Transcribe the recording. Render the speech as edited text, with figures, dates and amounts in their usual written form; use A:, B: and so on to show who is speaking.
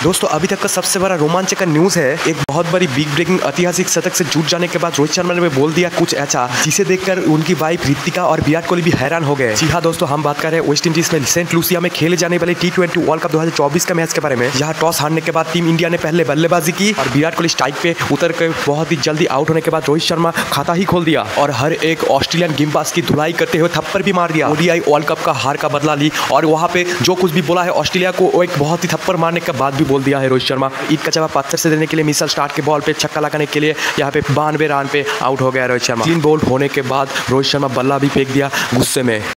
A: दोस्तों अभी तक का सबसे बड़ा रोमांचक न्यूज है। एक बहुत बड़ी बिग ब्रेकिंग ऐतिहासिक शतक से जुट जाने के बाद रोहित शर्मा ने बोल दिया कुछ ऐसा जिसे देखकर उनकी वाइफ रितिका और विराट कोहली भी हैरान हो गए। जी हाँ दोस्तों, हम बात कर रहे हैं वेस्ट इंडीज में सेंट लूसिया में खेले जाने वाले T20 वर्ल्ड कप 2024 का मैच के बारे में। यहाँ टॉस हारने के बाद टीम इंडिया ने पहले बल्लेबाजी की और विराट कोहली स्ट्राइक पे उतर कर बहुत ही जल्दी आउट होने के बाद रोहित शर्मा खाता ही खोल दिया और हर एक ऑस्ट्रेलियन गेंदबाज की धुलाई करते हुए थप्पड़ भी मार दिया। ODI वर्ल्ड कप का हार का बदला ली और वहाँ पे जो कुछ भी बोला है ऑस्ट्रेलिया को वो एक बहुत ही थप्पड़ मारने के बाद भी बोल दिया है रोहित शर्मा। ईद का जवाब पत्थर से देने के लिए मिशेल स्टार्क के बॉल पे छक्का लगाने के लिए यहाँ पे 92 रन पे आउट हो गया रोहित शर्मा। 3 बॉल होने के बाद रोहित शर्मा बल्ला भी फेंक दिया गुस्से में।